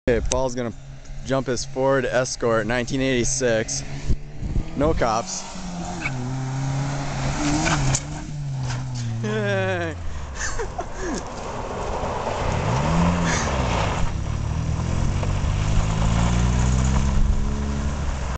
Okay, Paul's gonna jump his Ford Escort 1986. No cops.